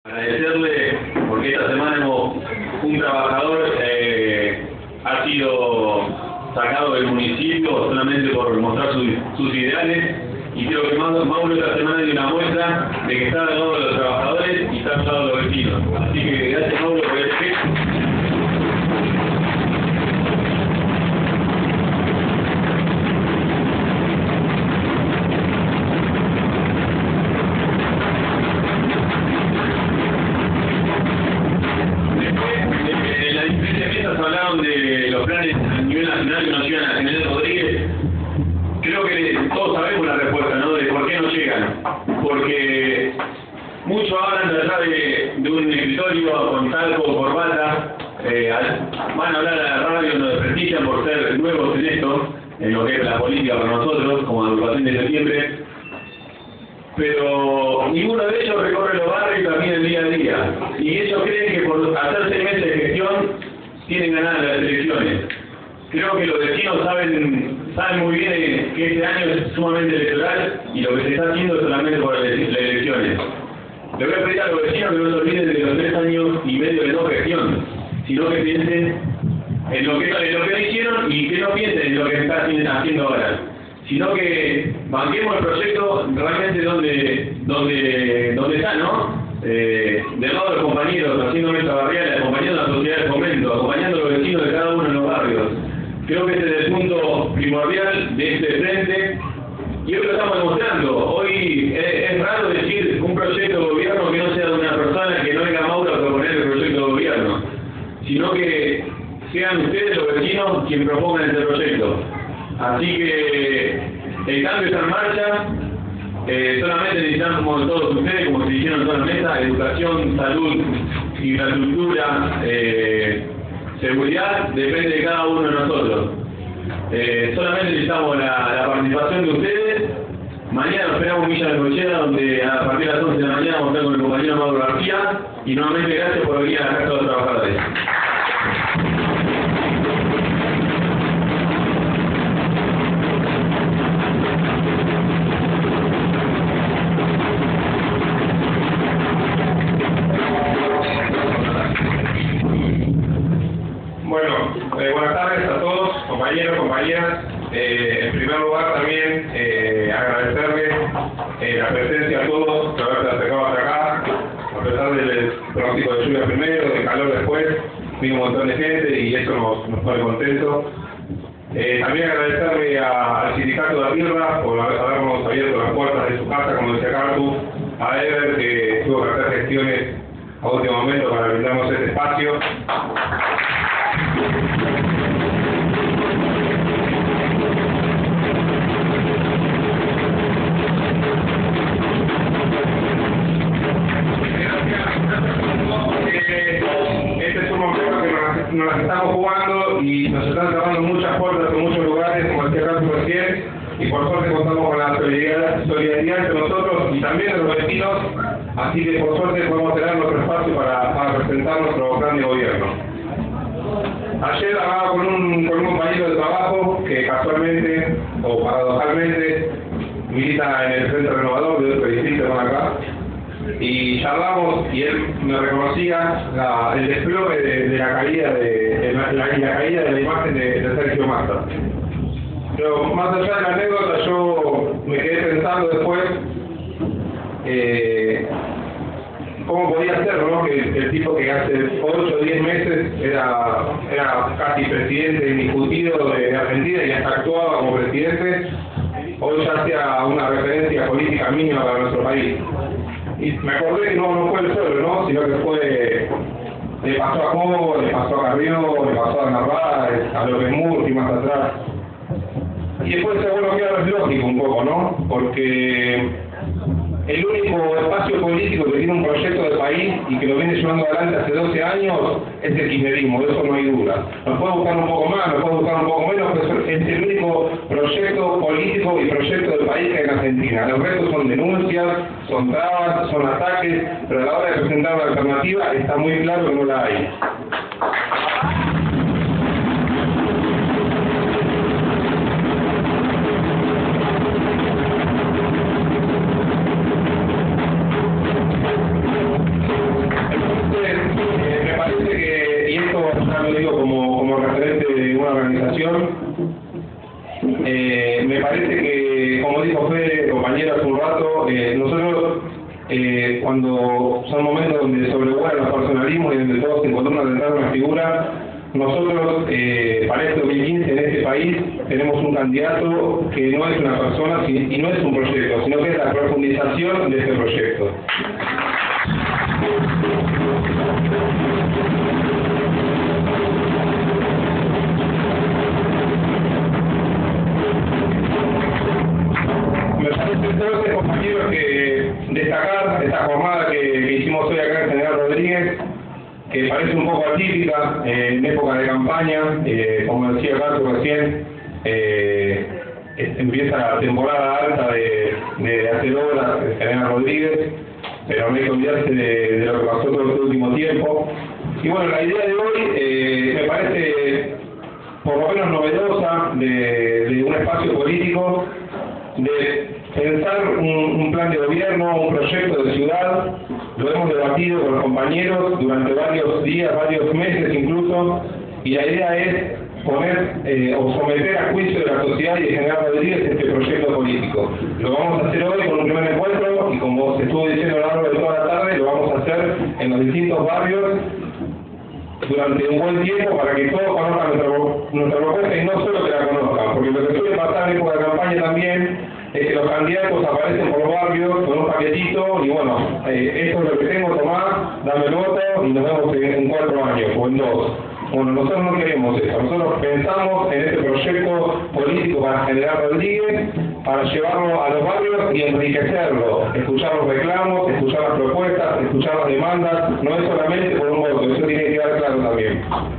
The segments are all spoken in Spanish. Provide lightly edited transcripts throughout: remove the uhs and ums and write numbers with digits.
Agradecerle porque esta semana un trabajador ha sido sacado del municipio solamente por mostrar sus ideales, y creo que Mauro esta semana dio una muestra de que está al lado de los trabajadores y está al lado de los vecinos. Así que gracias, Mauro, por este gesto. Hablaron de los planes a nivel nacional que nos llegan a General Rodríguez. Creo que todos sabemos la respuesta, ¿no? De por qué no llegan. Porque muchos hablan de allá de un escritorio con talco o corbata, van a hablar a la radio, nos desprestigian por ser nuevos en esto, en lo que es la política para nosotros, como agrupación de septiembre. Pero ninguno de ellos recorre los barrios y camina el día a día. Y ellos creen que por hacer 6 meses de gestión tienen ganadas las elecciones. Creo que los vecinos saben muy bien que este año es sumamente electoral y lo que se está haciendo es solamente por las elecciones. Le voy a pedir a los vecinos que no se olviden de los 3 años y medio de no gestión, sino que piensen en lo que hicieron y que no piensen en lo que están haciendo ahora, sino que banquemos el proyecto realmente donde está, ¿no? Del lado de los compañeros, haciendo nuestra barriada, acompañando a la sociedad del fomento, acompañando a los vecinos de cada uno de los barrios. Creo que ese es el punto primordial de este frente, y hoy lo estamos demostrando. Hoy es raro decir un proyecto de gobierno que no sea de una persona, que no venga Mauro a proponer el proyecto de gobierno, sino que sean ustedes los vecinos quienes propongan este proyecto. Así que el cambio está en marcha. Solamente necesitamos todos ustedes, como se dijeron en toda la mesa, educación, salud, infraestructura, seguridad, depende de cada uno de nosotros. Solamente necesitamos la participación de ustedes. Mañana nos esperamos en Villa Necochea, donde a partir de las 11 de la mañana vamos a estar con el compañero Mauro García, y nuevamente gracias por venir a la Casa de los Trabajadores. Buenas tardes a todos, compañeros, compañeras. En primer lugar también agradecerles la presencia a todos, por haberse acercado hasta acá, a pesar del pronóstico de lluvia primero, de calor después, vino un montón de gente y eso nos pone contentos. También agradecerle al sindicato de Tierra por habernos abierto las puertas de su casa, como decía Cartu, a Ever, que tuvo que hacer gestiones a último momento para brindarnos este espacio. Este es un momento que nos estamos jugando y nos están cerrando muchas puertas en muchos lugares, como decía Carlos recién, y por suerte contamos con la solidaridad entre nosotros y también de los vecinos, así que por suerte podemos tener nuestro espacio para presentar nuestro plan de gobierno. Ayer hablaba con un compañero de trabajo que casualmente o paradojalmente milita en el Frente Renovador de otro distrito con acá, y charlamos y él me reconocía el desplome de la caída de la imagen de Sergio Massa. Pero más allá de la anécdota, yo me quedé pensando después cómo podía ser, ¿no? Que el tipo que hace 8 o 10 meses era casi presidente indiscutido de Argentina y hasta actuaba como presidente, hoy ya hacía una referencia política mínima para nuestro país. Y me acordé que no fue el solo, ¿no? Sino que le pasó a Cobo, le pasó a Carrió, le pasó a Narváez, a López Murphy más atrás. Y después se vuelve a quedar lógico un poco, ¿no? Porque el único espacio político que tiene un proyecto de país y que lo viene llevando adelante hace 12 años es el kirchnerismo, de eso no hay duda. Nos puede buscar un poco más, nos puede buscar un poco menos, pero es el único proyecto político y proyecto de país que hay en Argentina. Los restos son denuncias, son trabas, son ataques, pero a la hora de presentar una alternativa está muy claro que no la hay. cuando son momentos donde sobrevuelan los personalismos y donde todos se encuentran detrás de una figura. Nosotros, para este 2015, en este país, tenemos un candidato que no es una persona y no es un proyecto, sino que es la profundización de este proyecto. Me parece entonces, compañeros, que destacar esta jornada que hicimos hoy acá en General Rodríguez, que parece un poco atípica en época de campaña, como decía Carlos recién, empieza la temporada alta de hacer obras en General Rodríguez, pero no hay que olvidarse de lo que pasó todo este último tiempo. Y bueno, la idea de hoy me parece por lo menos novedosa de un espacio político, de pensar un plan de gobierno, un proyecto de ciudad. Lo hemos debatido con los compañeros durante varios días, varios meses incluso, y la idea es poner o someter a juicio de la sociedad y de General Rodríguez este proyecto político. Lo vamos a hacer hoy con un primer encuentro y, como se estuvo diciendo a lo largo de toda la tarde, lo vamos a hacer en los distintos barrios durante un buen tiempo para que todos conozcan nuestra propuesta y no solo que la conozcan, porque lo que suele pasar en época de campaña también es que los candidatos aparecen por los barrios con un paquetito y bueno, esto es lo que tengo, tomá, dame el voto y nos vemos en 4 años o en 2. Bueno, nosotros no queremos eso, nosotros pensamos en este proyecto político para General Rodríguez, para llevarlo a los barrios y enriquecerlo, escuchar los reclamos, escuchar las propuestas, escuchar las demandas, no es solamente por un voto, eso tiene que quedar claro también.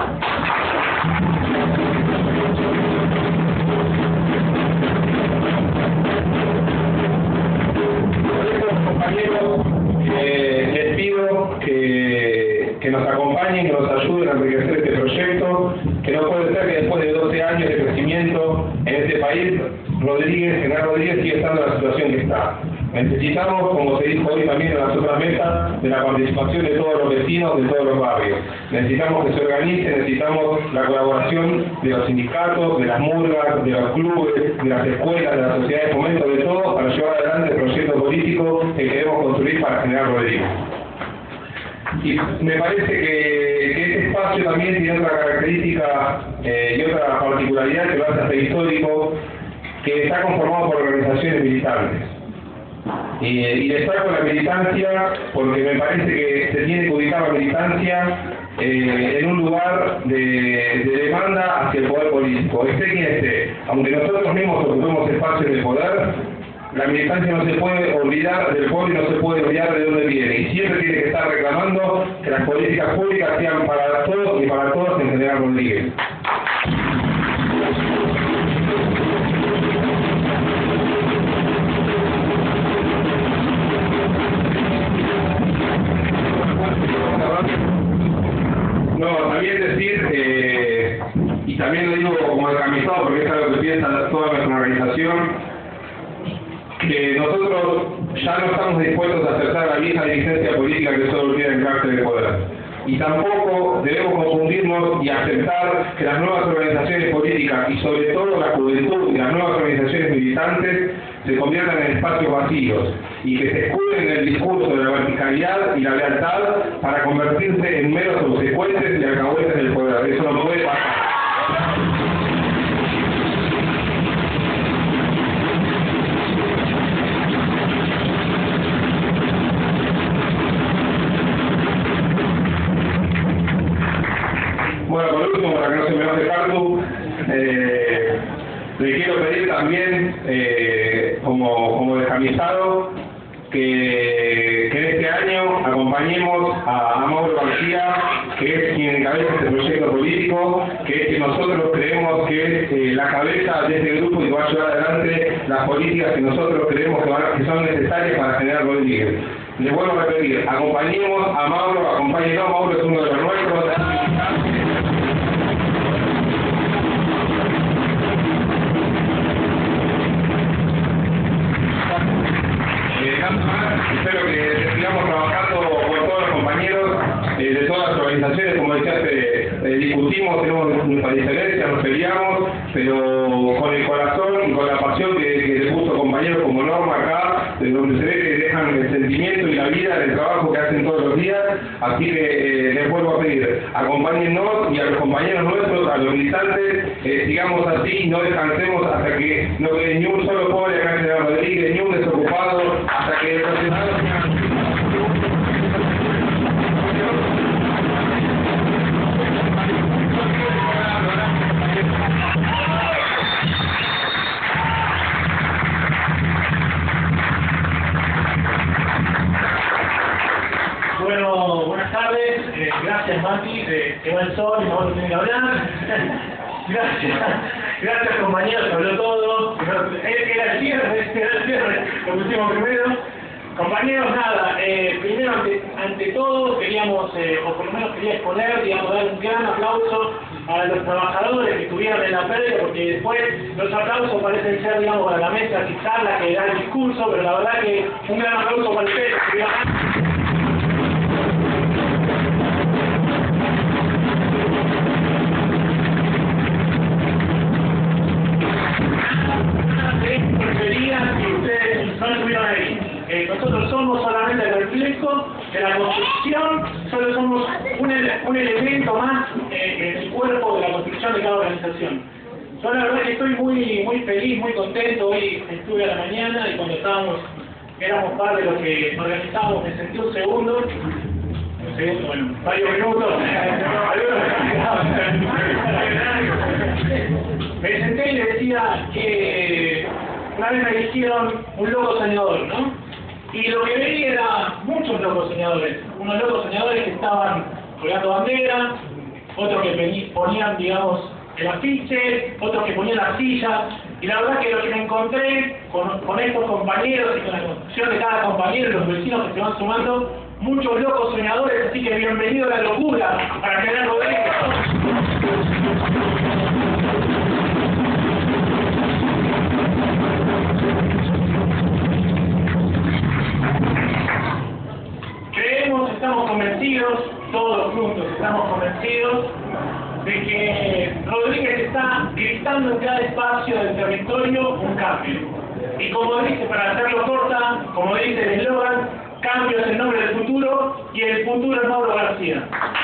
Compañeros, les pido que nos acompañen, que nos ayuden a enriquecer este proyecto, que no puede ser que después de 12 años de crecimiento en este país, General Rodríguez sigue estando en la situación que está. Necesitamos, como se dijo hoy también en las otras mesas, de la participación de todos los vecinos, de todos los barrios. Necesitamos que se organice, necesitamos la colaboración de los sindicatos, de las murgas, de los clubes, de las escuelas, de la sociedad de fomento, de todos, para llevar adelante el proyecto político que queremos construir para General Rodríguez. Y me parece que este espacio también tiene otra característica y otra particularidad que lo hace hasta histórico, que está conformado por organizaciones militantes. Y destaco la militancia porque me parece que se tiene que ubicar la militancia en un lugar de demanda hacia el poder político, esté quien esté. Aunque nosotros mismos ocupemos espacios de poder, la militancia no se puede olvidar del pueblo y no se puede olvidar de dónde viene. Y siempre tiene que estar reclamando que las políticas públicas sean para todos y para todas en General Rodríguez. No, también decir, y también lo digo como descamisado porque es algo que piensa toda nuestra organización, que nosotros ya no estamos dispuestos a aceptar la vieja dirigencia política que solo tiene el carácter de poder. Y tampoco debemos confundirnos y aceptar que las nuevas organizaciones políticas y sobre todo la juventud y las nuevas organizaciones militantes se conviertan en espacios vacíos y que se escuden en el discurso de la verticalidad y la lealtad para convertirse en meros obsecuentes y alcahuetes del poder. Eso no puede pasar. Bueno, por último, para que no se me enoje Cartu, le quiero pedir también, como descamisado, que en este año acompañemos a Mauro García, que es quien encabeza este proyecto político, que nosotros creemos que es la cabeza de este grupo y va a llevar adelante las políticas que nosotros creemos que son necesarias para General Rodríguez. Les vuelvo a repetir, acompañemos a Mauro, acompáñenos, Mauro es uno de los nuestros. Espero que sigamos trabajando con todos los compañeros de todas las organizaciones, como decía, discutimos, tenemos nuestras diferencias, nos peleamos, pero con el corazón y con la pasión que le puso compañeros como Norma acá, de donde se ve que deja dejan el sentimiento y la vida del trabajo que hacen todos los días, así que les vuelvo a pedir, acompáñennos y a los compañeros nuestros, a los militantes, sigamos así, no descansemos hasta que no quede ni un solo pobre acá en General Rodríguez, ni un desocupado, hasta que los ciudadanos Bueno, buenas tardes, gracias Mati, que va el sol y no tiene que hablar. Gracias compañeros, que habló todo. Era el cierre, lo pusimos primero. Compañeros, nada, primero ante todo queríamos, o por lo menos quería exponer, digamos, dar un gran aplauso a los trabajadores que estuvieron en la pérdida, porque después los aplausos parecen ser, digamos, para la mesa quizás la que da el discurso, pero la verdad que un gran aplauso para ustedes. Que ustedes no estuvieron ahí. Nosotros somos solamente el reflejo de la construcción, solo somos un elemento más en el cuerpo de la construcción de cada organización. Yo la verdad que estoy muy feliz, muy contento. Hoy estuve a la mañana y cuando éramos parte de los que organizábamos, me sentí un segundo, bueno, varios minutos, me senté y le decía que una vez me eligieron un loco soñador, ¿no? Y lo que veía era muchos locos soñadores, unos locos soñadores que estaban colgando bandera, otros que ponían, digamos, el afiche, otros que ponían las sillas, y la verdad que lo que me encontré con estos compañeros y con la construcción de cada compañero y los vecinos que se van sumando, muchos locos soñadores, así que bienvenido a la locura para General Rodríguez. Estamos convencidos, todos juntos estamos convencidos de que Rodríguez está gritando en cada espacio del territorio un cambio. Y como dice, para hacerlo corta, como dice el eslogan, cambio es el nombre del futuro y el futuro es Mauro García.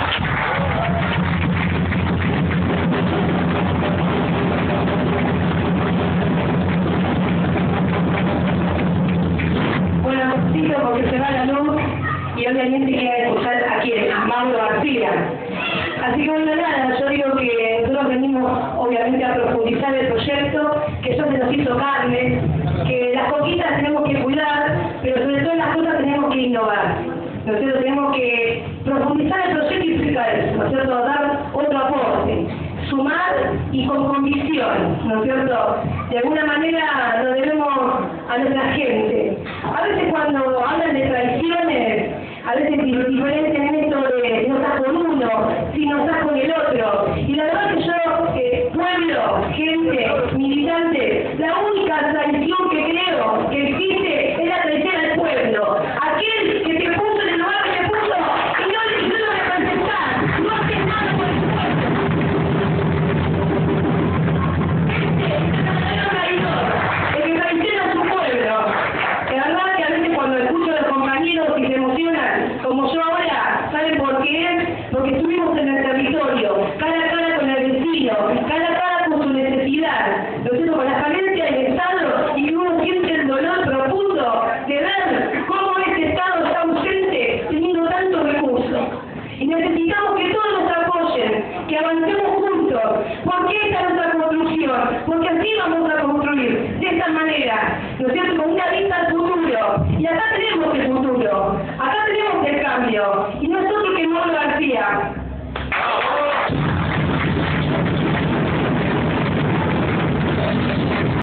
Bueno, necesito porque se va la luz y obviamente queda escuchar a quién, a Mauro García. Así que bueno, nada, yo digo que nosotros venimos obviamente a profundizar el proyecto, que eso se nos hizo carne, que las conquistas tenemos que cuidar, pero sobre todo las cosas tenemos que innovar. Nosotros tenemos que profundizar el proyecto y explicar eso, ¿no es cierto? Dar otro aporte, sumar y con convicción, ¿no es cierto? De alguna manera lo debemos a nuestra gente. A veces cuando hablan de traiciones, a veces diferentes en esto de no estás con uno, si no estás con el otro. Y la verdad que yo, pueblo, gente, militante, la única traición que creo que existe es la traición al pueblo. Aquel que te puso en el lugar que te puso y no lo representar, no haces nada por el pueblo. El que traiciona a su pueblo. La verdad que a veces cuando escucho a los compañeros y se emocionan, como yo ahora, ¿saben por qué? Porque estuvimos en el